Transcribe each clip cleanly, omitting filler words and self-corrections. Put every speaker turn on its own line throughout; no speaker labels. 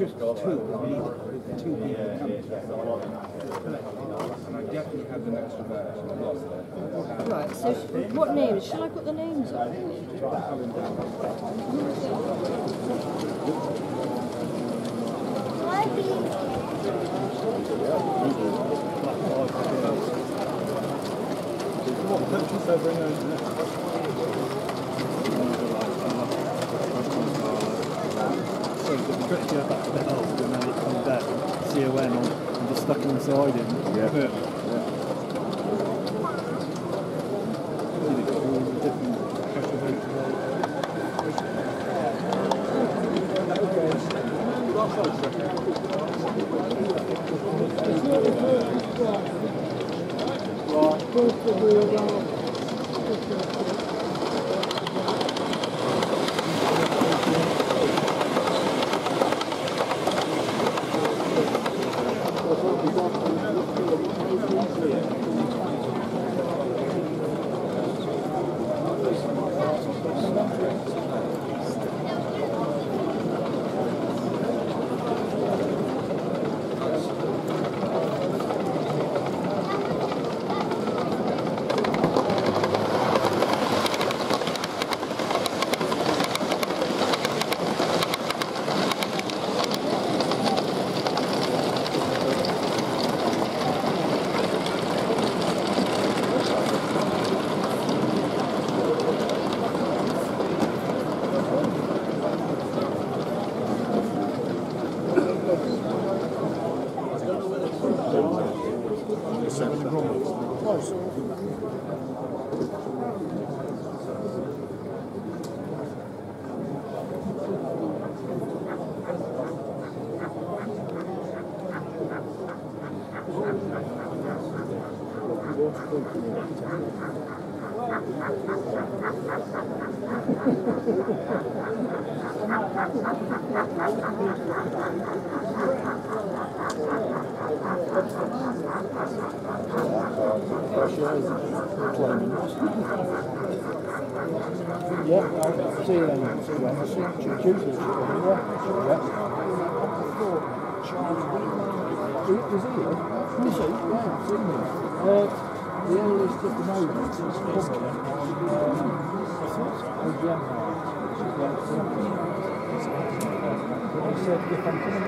just two people coming together. And I definitely had the next version.
Right, so what names? Shall I put the names on?
So the trick to go back to the house and then it comes down, CON and just stuck inside him. Yeah.
Yeah, I'll see you then. Tuesday. Is he here? Is he? Yeah, I've seen him. The earliest at the moment is coming. He said if I'm coming.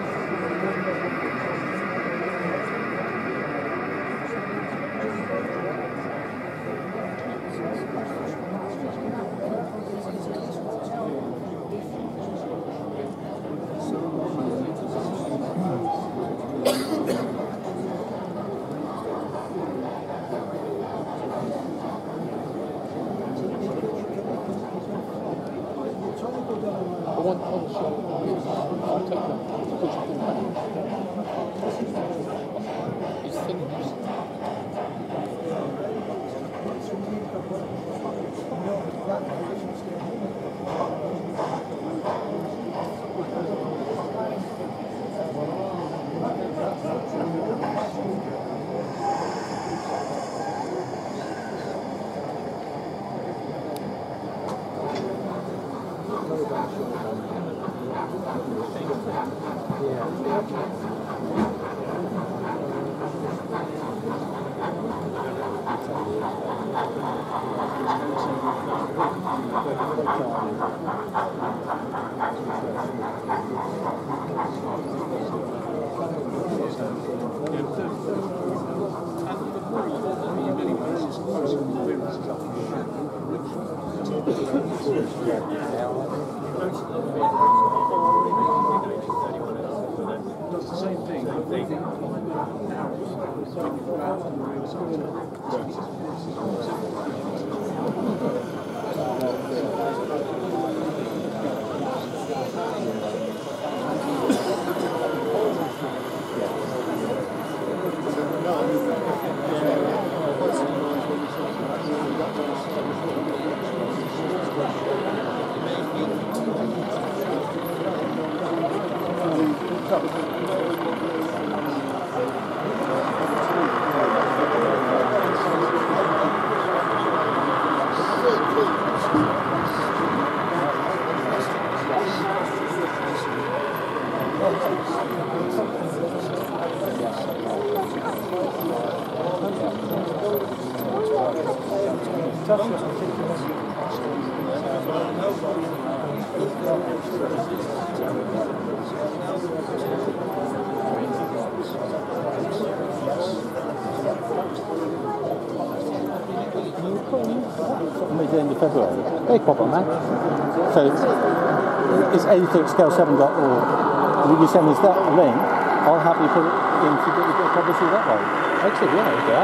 Mid end of February. They pop on that. So it's anythingscale7.org. If you send us that link, I'll happily put it into the publicity that way. Excellent, yeah, okay.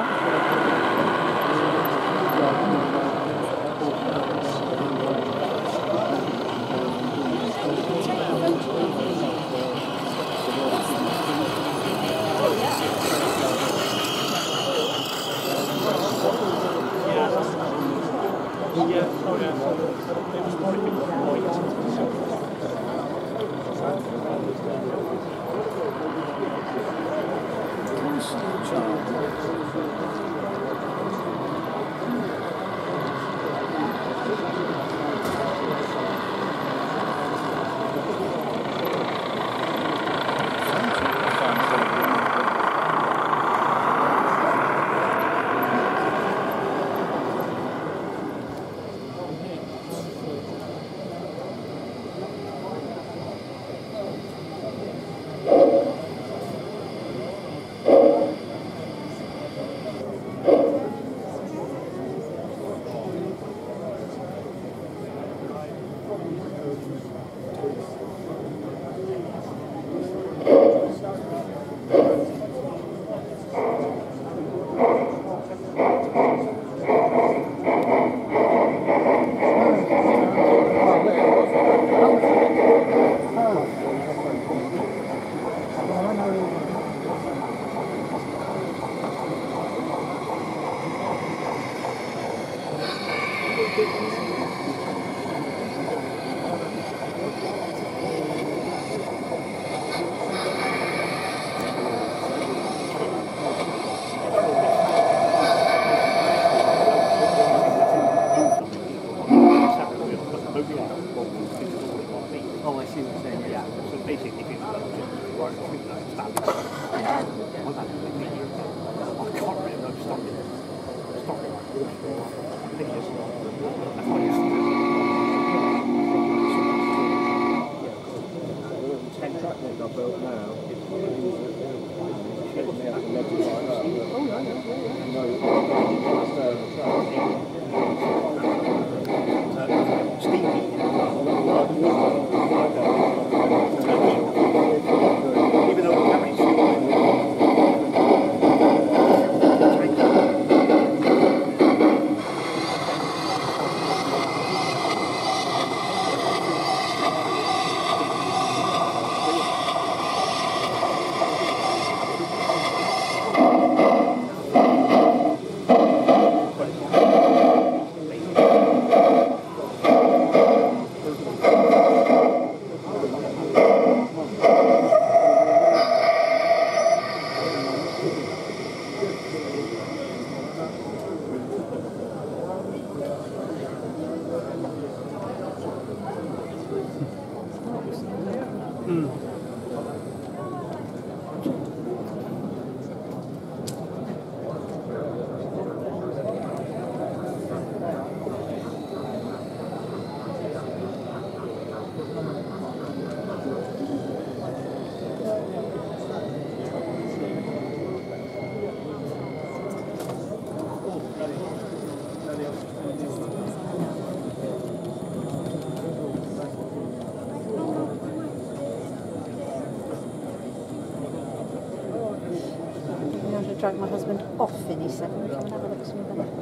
Drag my husband off in his 7. We can have a look some of that.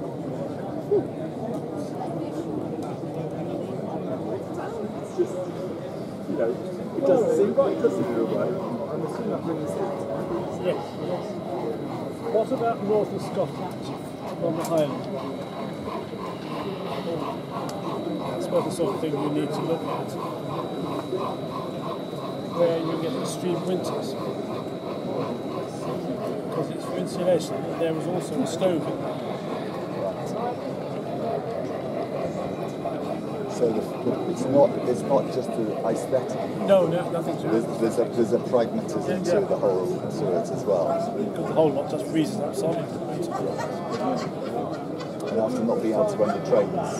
You know, it doesn't seem right, does it, in a way? I'm assuming that brings sense. Yes, yes. What about north of Scotland, on the Highland? That's about the sort of thing you need to look at, where you get extreme winters. Because it's for insulation, but there was also a stove in there.
So it's not just the aesthetic.
No, nothing to it.
There's a pragmatism to the whole to it as well.
Because the whole lot just freezes outside.
and after not being able to run the trains.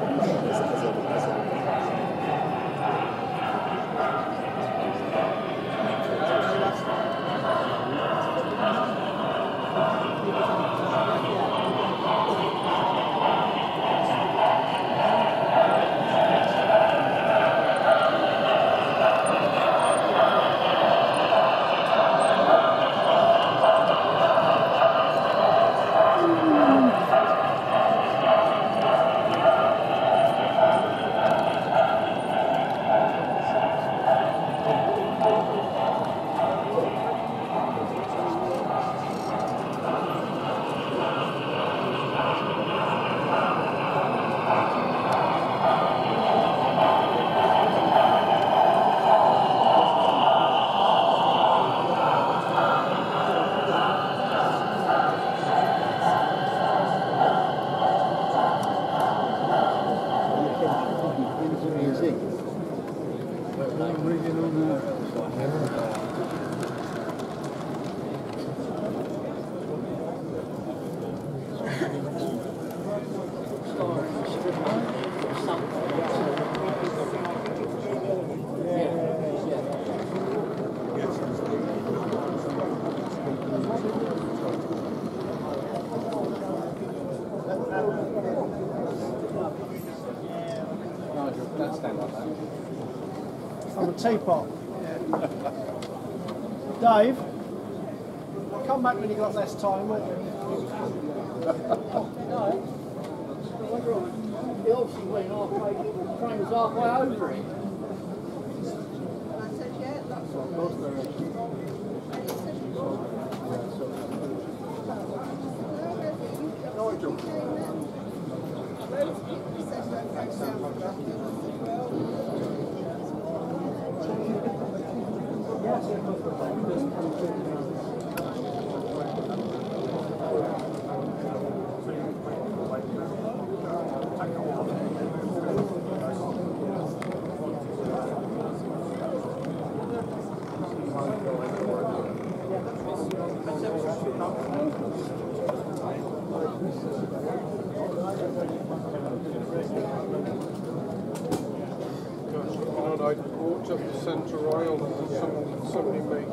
On the teapot. Dave, come back when you've got less time, won't you? No. He obviously went halfway, the train was halfway over it.
I walked up the centre aisle and somebody made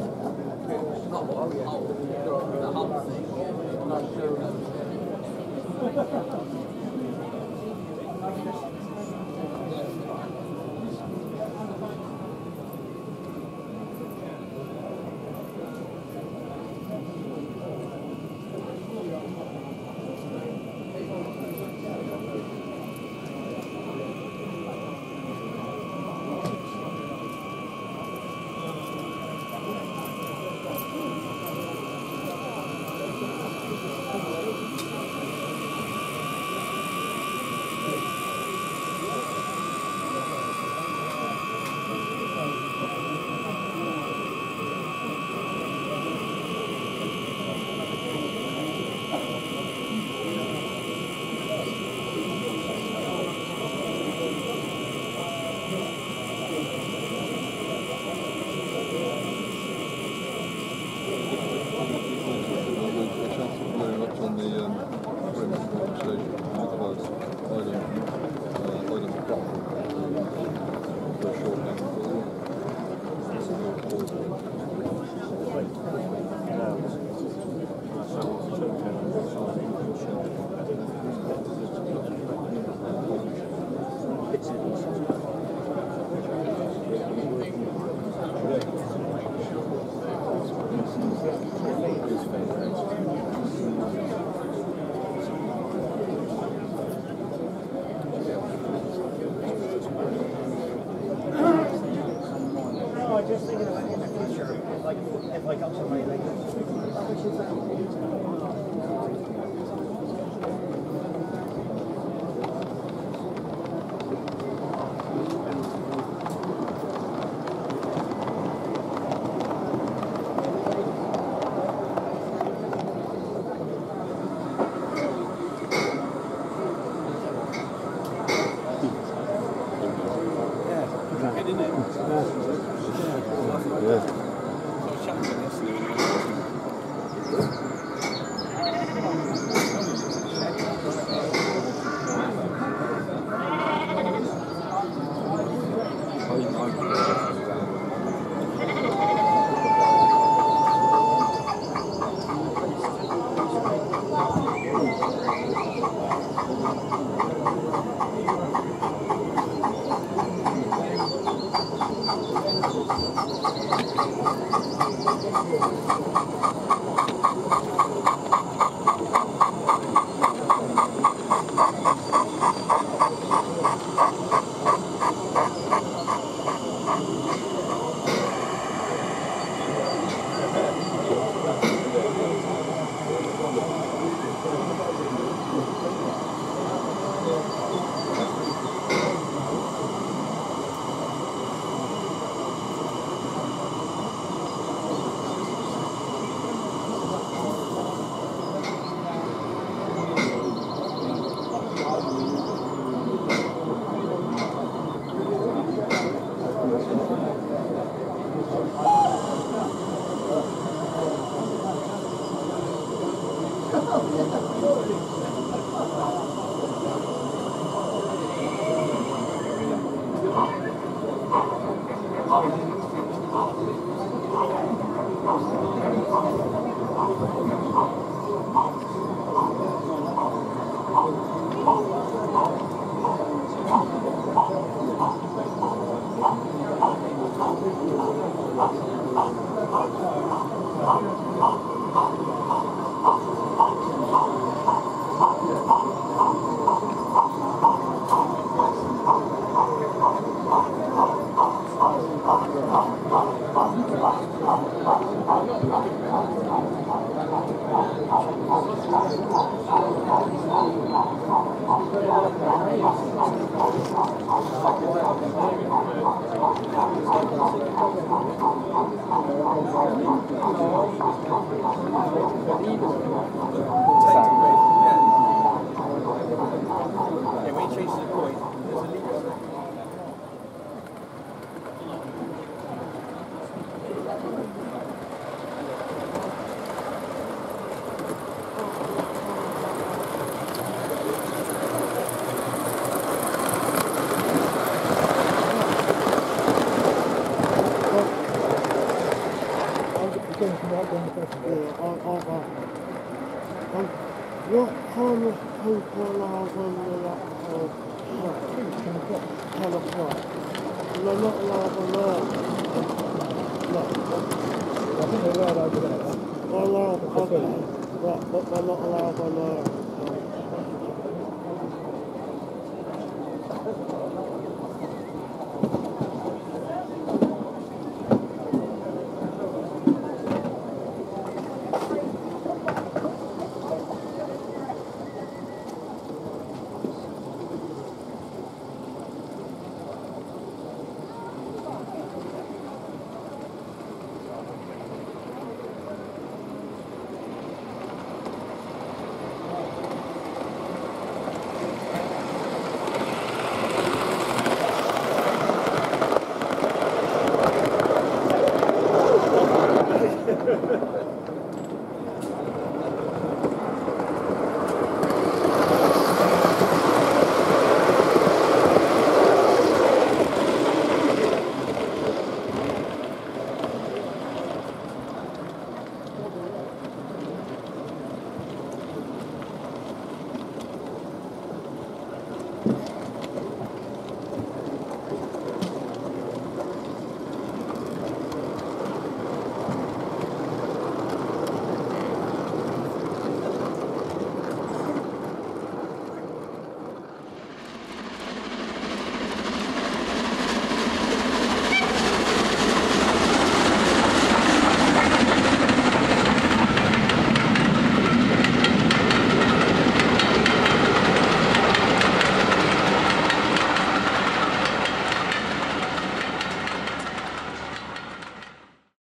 What kind of people are when they're at 10 o'clock? They're not allowed on earth. No. I think they're allowed over there. They're allowed, okay. Right, but they're not allowed on earth.